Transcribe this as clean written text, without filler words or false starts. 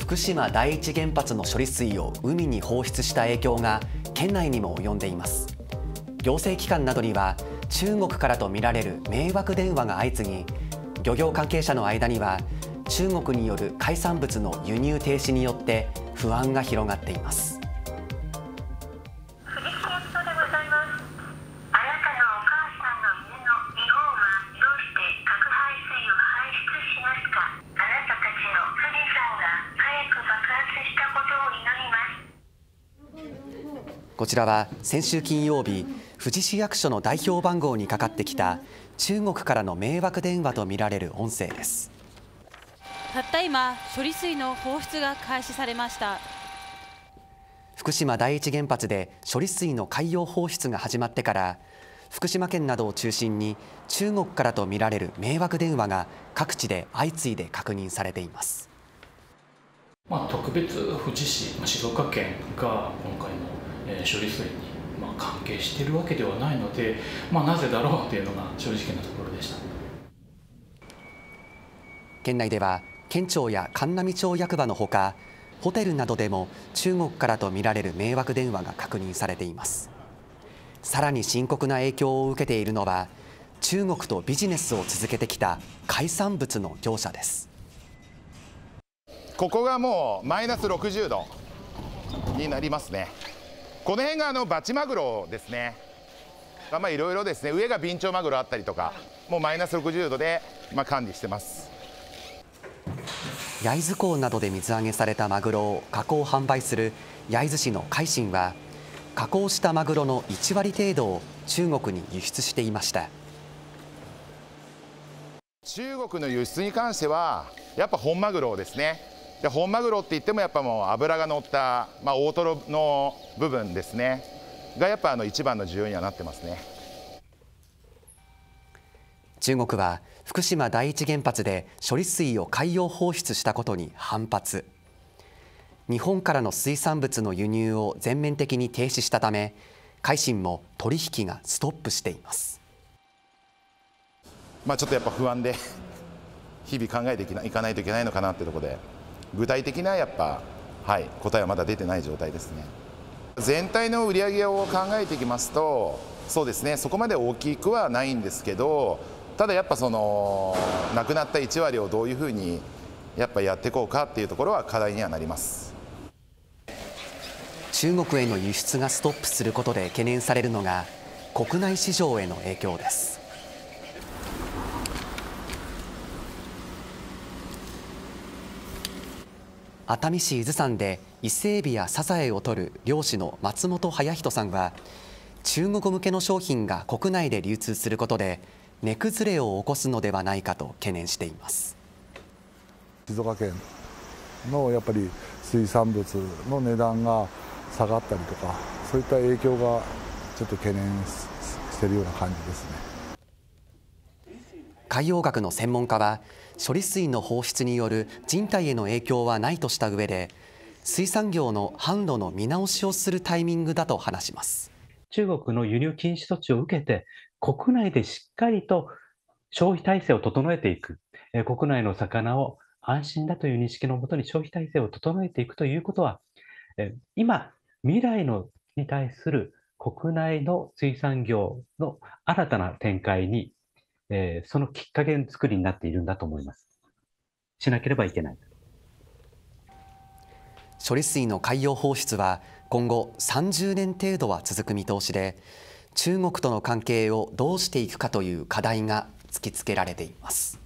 福島第一原発の処理水を海に放出した影響が県内にも及んでいます。行政機関などには中国からとみられる迷惑電話が相次ぎ、漁業関係者の間には中国による海産物の輸入停止によって不安が広がっています。こちらは先週金曜日、富士市役所の代表番号にかかってきた中国からの迷惑電話とみられる音声です。 たった今、処理水の放出が開始されました。 福島第一原発で処理水の海洋放出が始まってから、福島県などを中心に中国からとみられる迷惑電話が各地で相次いで確認されています。 特別富士市、静岡県が今回の処理水に関係しているわけではないので、なぜだろうというのが正直なところでした。 県内では県庁や函南町役場のほか、ホテルなどでも中国からとみられる迷惑電話が確認されています。さらに深刻な影響を受けているのは、中国とビジネスを続けてきた海産物の業者です。 ここがもうマイナス60度になりますね。この辺がバチマグロですね。いろいろですね、上がビンチョウマグロあったりとか、もうマイナス60度で管理してます。 焼津港などで水揚げされたマグロを加工販売する焼津市の海信は、加工したマグロの1割程度を中国に輸出していました。 中国の輸出に関してはやっぱ本マグロですね。で本マグロって言ってもやっぱもう脂が乗った、大トロの部分ですねがやっぱ一番の需要にはなってますね。 中国は福島第一原発で処理水を海洋放出したことに反発。日本からの水産物の輸入を全面的に停止したため、海信も取引がストップしています。 ちょっとやっぱ不安で日々考えていかないといけないのかなってところで、具体的なやっぱ、答えはまだ出てない状態ですね。全体の売り上げを考えていきますと、そうですね、そこまで大きくはないんですけど、ただやっぱなくなった1割をどういうふうにやっぱやっていこうかっていうところは課題にはなります。 中国への輸出がストップすることで懸念されるのが国内市場への影響です。熱海市伊豆山で伊勢エビやサザエを取る漁師の松本隼人さんは、中国向けの商品が国内で流通することで値崩れを起こすのではないかと懸念しています。 静岡県のやっぱり水産物の値段が下がったりとか、そういった影響がちょっと懸念しているような感じですね。 海洋学の専門家は、処理水の放出による人体への影響はないとした上で、水産業の販路の見直しをするタイミングだと話します。 中国の輸入禁止措置を受けて、国内でしっかりと消費体制を整えていく、国内の魚を安心だという認識のもとに消費体制を整えていくということは、今、未来に対する国内の水産業の新たな展開に、そのきっかけ作りになっているんだと思います。しなければいけない。 処理水の海洋放出は今後30年程度は続く見通しで、中国との関係をどうしていくかという課題が突きつけられています。